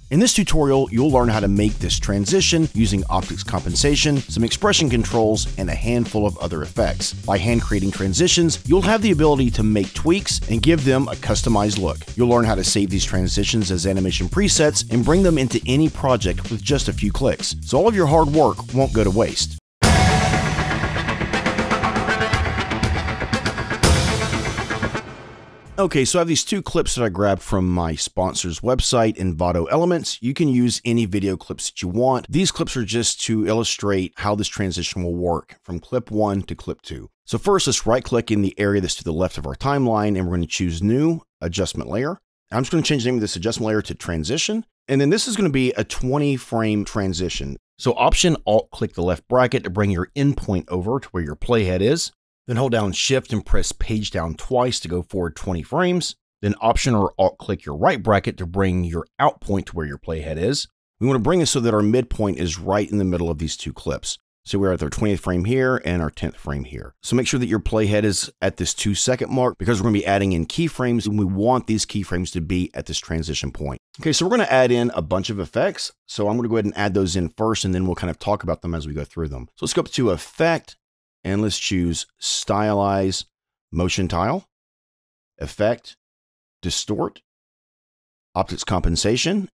In this tutorial, you'll learn how to make this transition using optics compensation, some expression controls, and a handful of other effects. By hand creating transitions, you'll have the ability to make tweaks and give them a customized look. You'll learn how to save these transitions as animation presets and bring them into any project with just a few clicks. So all of your hard work won't go to waste. Okay, so I have these two clips that I grabbed from my sponsor's website, ENVATO Elements. You can use any video clips that you want. These clips are just to illustrate how this transition will work from clip 1 to clip 2. So first, let's right-click in the area that's to the left of our timeline, and we're going to choose New Adjustment Layer. I'm just going to change the name of this adjustment layer to Transition, and then this is going to be a 20-frame transition. So Option-Alt-click the left bracket to bring your endpoint over to where your playhead is. Then hold down Shift and press Page Down twice to go forward 20 frames. Then Option or Alt-click your right bracket to bring your out point to where your playhead is. We want to bring this so that our midpoint is right in the middle of these two clips. So we're at our 20th frame here and our 10th frame here. So make sure that your playhead is at this 2-second mark because we're going to be adding in keyframes and we want these keyframes to be at this transition point. Okay, so we're going to add in a bunch of effects. So I'm going to go ahead and add those in first and then we'll kind of talk about them as we go through them. So let's go up to Effect. And let's choose Stylize Motion Tile, Effect, Distort, Optics Compensation,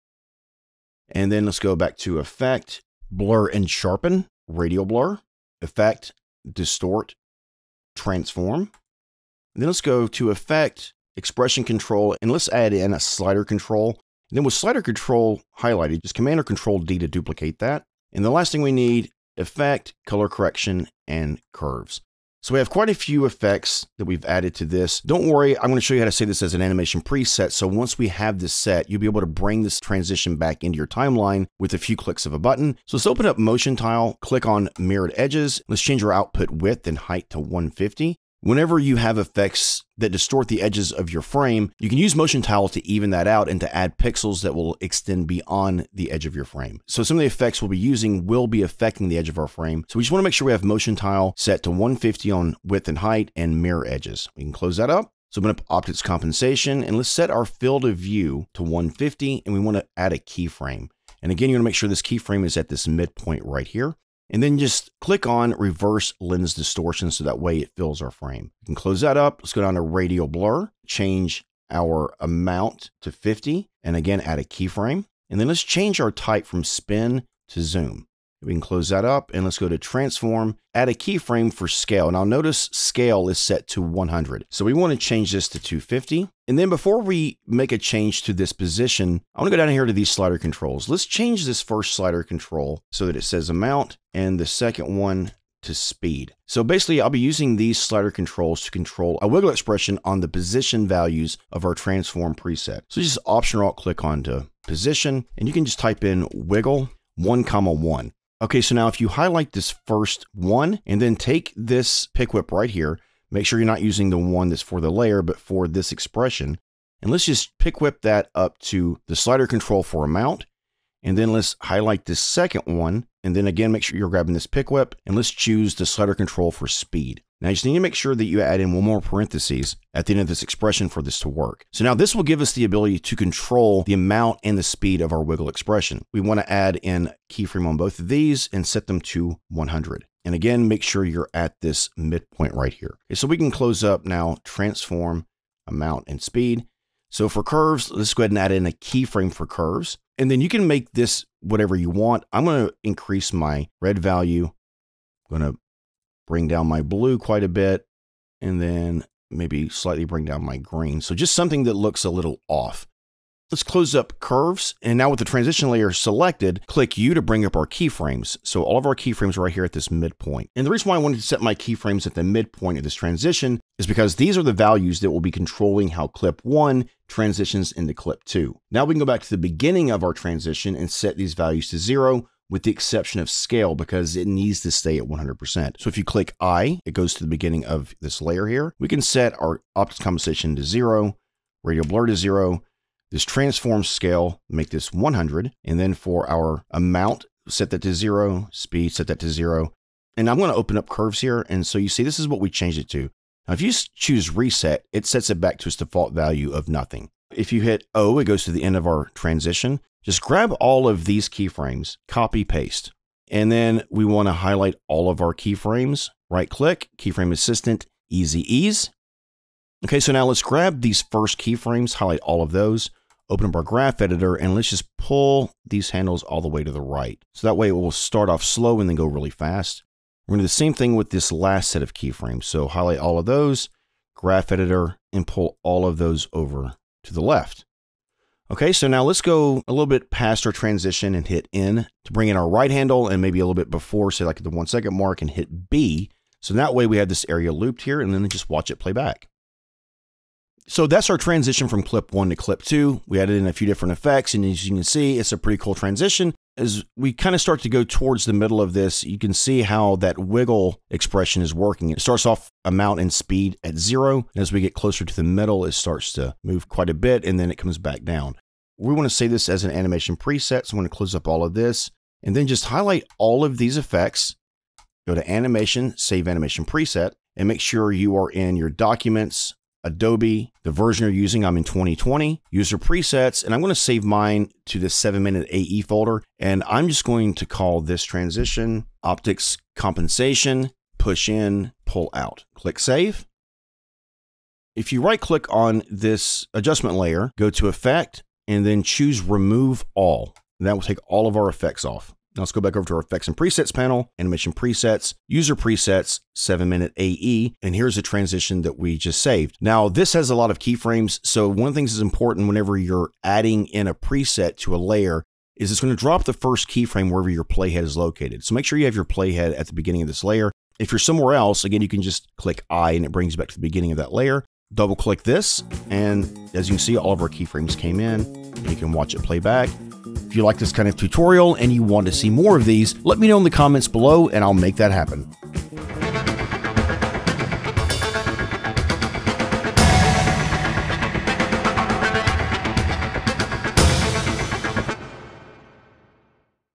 and then let's go back to Effect, Blur and Sharpen, Radial Blur, Effect, Distort, Transform. And then let's go to Effect, Expression Control, and let's add in a Slider Control. And then with Slider Control highlighted, just Command or Control D to duplicate that. And the last thing we need, Effect, Color Correction, and Curves. So we have quite a few effects that we've added to this. Don't worry, I'm going to show you how to save this as an animation preset. So once we have this set, you'll be able to bring this transition back into your timeline with a few clicks of a button. So let's open up Motion Tile, click on Mirrored Edges. Let's change our output width and height to 150. Whenever you have effects that distort the edges of your frame, you can use Motion Tile to even that out and to add pixels that will extend beyond the edge of your frame. So some of the effects we'll be using will be affecting the edge of our frame. So we just want to make sure we have Motion Tile set to 150 on width and height and mirror edges. We can close that up. So open up Optics Compensation and let's set our field of view to 150 and we want to add a keyframe. And again, you want to make sure this keyframe is at this midpoint right here. And then just click on Reverse Lens Distortion so that way it fills our frame. You can close that up. Let's go down to Radial Blur, change our amount to 50, and again, add a keyframe. And then let's change our type from spin to zoom. We can close that up and let's go to Transform, add a keyframe for scale. Now notice scale is set to 100. So we want to change this to 250. And then before we make a change to this position, I want to go down here to these slider controls. Let's change this first slider control so that it says amount and the second one to speed. So basically I'll be using these slider controls to control a wiggle expression on the position values of our transform preset. So just Option or Alt click onto position and you can just type in wiggle 1,1. Okay, so now if you highlight this first one and then take this pick whip right here, make sure you're not using the one that's for the layer, but for this expression. And let's just pick whip that up to the slider control for amount. And then let's highlight this second one. And then again, make sure you're grabbing this pick whip and let's choose the slider control for speed. Now you just need to make sure that you add in one more parentheses at the end of this expression for this to work. So now this will give us the ability to control the amount and the speed of our wiggle expression. We want to add in keyframe on both of these and set them to 100. And again, make sure you're at this midpoint right here. Okay, so we can close up now, transform, amount, and speed. So for curves, let's go ahead and add in a keyframe for curves. And then you can make this whatever you want. I'm going to increase my red value. I'm going to bring down my blue quite a bit, and then maybe slightly bring down my green. So just something that looks a little off. Let's close up curves. And now with the transition layer selected, click U to bring up our keyframes. So all of our keyframes are right here at this midpoint. And the reason why I wanted to set my keyframes at the midpoint of this transition is because these are the values that will be controlling how clip 1 transitions into clip 2. Now we can go back to the beginning of our transition and set these values to 0, with the exception of scale because it needs to stay at 100%. So if you click I, it goes to the beginning of this layer here. We can set our optics compensation to 0, radial blur to 0, this transform scale, make this 100. And then for our amount, set that to 0, speed, set that to 0. And I'm going to open up curves here. And so you see, this is what we changed it to. Now, if you choose reset, it sets it back to its default value of nothing. If you hit O, it goes to the end of our transition. Just grab all of these keyframes, copy, paste. And then we want to highlight all of our keyframes. Right click, Keyframe Assistant, Easy Ease. Okay, so now let's grab these first keyframes, highlight all of those, open up our graph editor, and let's just pull these handles all the way to the right. So that way it will start off slow and then go really fast. We're going to do the same thing with this last set of keyframes. So highlight all of those, graph editor, and pull all of those over to the left. Okay, so now let's go a little bit past our transition and hit N to bring in our right handle, and maybe a little bit before, say like at the 1 second mark, and hit B. So that way we have this area looped here, and then just watch it play back. So that's our transition from clip 1 to clip 2. We added in a few different effects, and as you can see, it's a pretty cool transition. As we kind of start to go towards the middle of this, you can see how that wiggle expression is working. It starts off amount and speed at 0. And as we get closer to the middle, it starts to move quite a bit, and then it comes back down. We want to save this as an animation preset, so I'm going to close up all of this, and then just highlight all of these effects. Go to Animation, Save Animation Preset, and make sure you are in your Documents, Adobe, the version you're using. I'm in 2020, User Presets, and I'm going to save mine to the 7-minute AE folder. And I'm just going to call this transition Optics Compensation, Push In, Pull Out. Click Save. If you right click on this adjustment layer, go to Effect, and then choose Remove All. And that will take all of our effects off. Now let's go back over to our Effects and Presets panel, Animation Presets, User Presets, 7-minute AE, and here's the transition that we just saved. Now this has a lot of keyframes, so one of the things that's important whenever you're adding in a preset to a layer is it's going to drop the first keyframe wherever your playhead is located. So make sure you have your playhead at the beginning of this layer. If you're somewhere else, again, you can just click I and it brings you back to the beginning of that layer. Double click this, and as you can see, all of our keyframes came in, and you can watch it play back. If you like this kind of tutorial and you want to see more of these, let me know in the comments below and I'll make that happen.